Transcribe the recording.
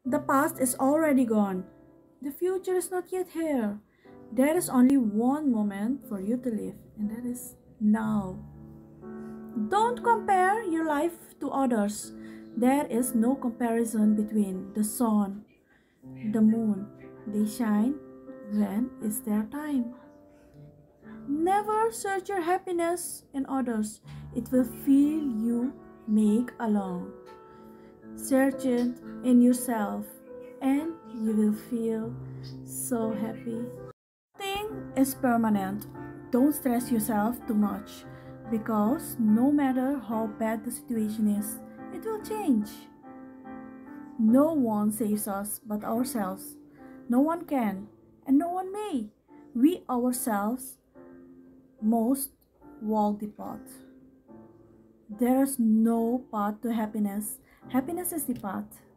The past is already gone. The future is not yet here. There is only one moment for you to live, and that is now. Don't compare your life to others. There is no comparison between the sun, the moon. They shine when it's their time. Never search your happiness in others. It will feel you make alone. Search it in yourself and you will feel so happy. Nothing is permanent. Don't stress yourself too much because no matter how bad the situation is, it will change. No one saves us but ourselves. No one can and no one may. We ourselves most walk the path. There is no path to happiness. Happiness is the path.